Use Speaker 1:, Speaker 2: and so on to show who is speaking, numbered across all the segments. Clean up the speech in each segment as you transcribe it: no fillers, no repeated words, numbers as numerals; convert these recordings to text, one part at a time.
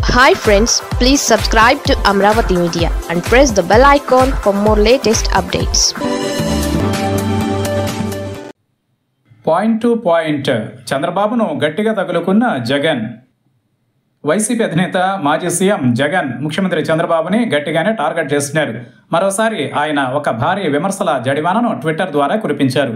Speaker 1: Hi friends, please subscribe to Amravati Media and press the bell icon for more latest updates.
Speaker 2: Point to point చంద్రబాబును గట్టిగా తగులుకున్న Jagan. YCP అధినేత మాజీ CM Jagan ముఖ్యమంత్రి చంద్రబాబుని గట్టిగానే టార్గెట్ చేస్తున్నారు. మరోసారి ఆయన ఒక భారీ విమర్శల జడివానను ట్విట్టర్ ద్వారా కురిపించారు.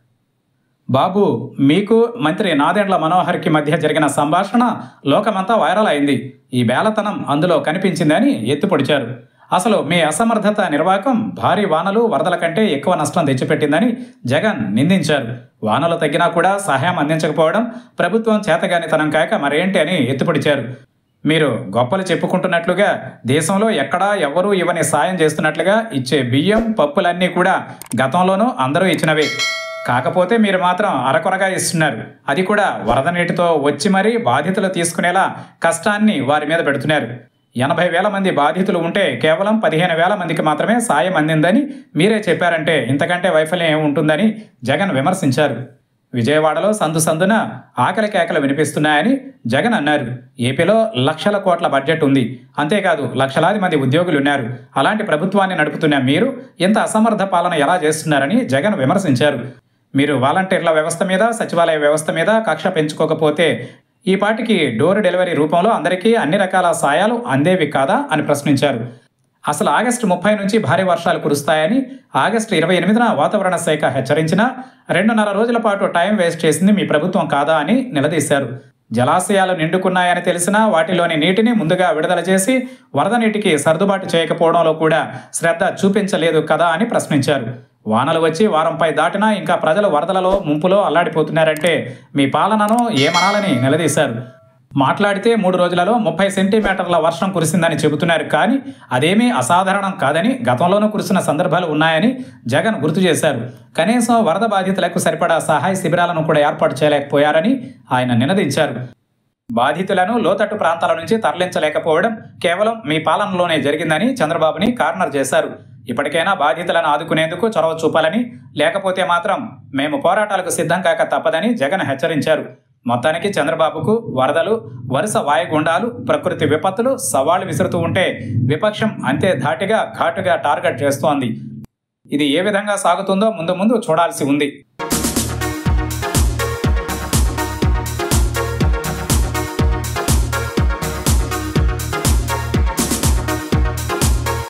Speaker 2: బాబు, మీకు మంత్రి నాదెండ్ల మనోహర్కి మధ్య జరిగిన సంభాషణ లోకమంతా వైరల్ అయింది. ఈ బేలతనం అందులో కనిపించిందని ఎత్తిపొడిచారు. అసలు మీ అసమర్థత నిర్వాహకం భారీ వానలు వరదల కంటే ఎక్కువ నష్టం తెచ్చిపెట్టిందని జగన్ నిందించారు. వానలు తగ్గినా కూడా సహాయం అందించకపోవడం ప్రభుత్వం చేతగానితనం కాక మరేంటి అని ఎత్తిపొడిచారు. మీరు గొప్పలు చెప్పుకుంటున్నట్లుగా దేశంలో ఎక్కడా ఎవరూ ఇవ్వని సాయం చేస్తున్నట్లుగా ఇచ్చే బియ్యం పప్పులన్నీ కూడా గతంలోనూ అందరూ ఇచ్చినవే. కాకపోతే మీరు మాత్రం అరకొరగా ఇస్తున్నారు. అది కూడా వరద నీటితో వచ్చి మరీ బాధితులు తీసుకునేలా కష్టాన్ని వారి మీద పెడుతున్నారు. 80,000 మంది బాధితులు ఉంటే కేవలం 15,000 మందికి మాత్రమే సాయం అందిందని మీరే చెప్పారంటే ఇంతకంటే వైఫల్యం ఏముంటుందని జగన్ విమర్శించారు. విజయవాడలో సందు సందున ఆకలి కేకలు వినిపిస్తున్నాయని జగన్ అన్నారు. ఏపీలో లక్షల కోట్ల బడ్జెట్ ఉంది. అంతేకాదు లక్షలాది మంది ఉద్యోగులు ఉన్నారు. అలాంటి ప్రభుత్వాన్ని నడుపుతున్న మీరు ఇంత అసమర్థ పాలన ఎలా చేస్తున్నారని జగన్ విమర్శించారు. మీరు వాలంటీర్ల వ్యవస్థ మీద, సచివాలయ వ్యవస్థ మీద కక్ష పెంచుకోకపోతే ఈ పాటికి డోర్ డెలివరీ రూపంలో అందరికీ అన్ని రకాల సాయాలు అందేవి కాదా అని ప్రశ్నించారు. అసలు ఆగస్టు 30 నుంచి భారీ వర్షాలు కురుస్తాయని ఆగస్టు 28న వాతావరణ శాఖ హెచ్చరించినా 2.5 రోజుల పాటు టైం వేస్ట్ చేసింది మీ ప్రభుత్వం కాదా అని నిలదీశారు. జలాశయాలు నిండుకున్నాయని తెలిసినా వాటిలోని నీటిని ముందుగా విడుదల చేసి వరద నీటికి సర్దుబాటు చేయకపోవడంలో కూడా శ్రద్ధ చూపించలేదు కదా అని ప్రశ్నించారు. వానలు వచ్చి వారంపై దాటినా ఇంకా ప్రజలు వరదలలో ముంపులో అల్లాడిపోతున్నారంటే మీ పాలనను ఏమనాలని నిలదీశారు. మాట్లాడితే 3 రోజులలో 30 సెంటీమీటర్ల వర్షం కురిసిందని చెబుతున్నారు. కానీ అదేమీ అసాధారణం కాదని, గతంలోనూ కురిసిన సందర్భాలు ఉన్నాయని జగన్ గుర్తు చేశారు. కనీసం వరద బాధితులకు సరిపడా సహాయ శిబిరాలను కూడా ఏర్పాటు చేయలేకపోయారని ఆయన నినదించారు. బాధితులను లోతట్టు ప్రాంతాల నుంచి తరలించలేకపోవడం కేవలం మీ పాలనలోనే జరిగిందని చంద్రబాబుని కార్నర్ చేశారు. ఇప్పటికైనా బాధితులను ఆదుకునేందుకు చొరవ చూపాలని, లేకపోతే మాత్రం మేము పోరాటాలకు సిద్ధం కాక తప్పదని జగన్ హెచ్చరించారు. మొత్తానికి చంద్రబాబుకు వరదలు, వరుస వాయుగుండాలు, ప్రకృతి విపత్తులు సవాళ్లు విసురుతూ ఉంటే విపక్షం అంతే ధాటిగా ఘాటుగా టార్గెట్ చేస్తోంది. ఇది ఏ విధంగా సాగుతుందో ముందు చూడాల్సి ఉంది.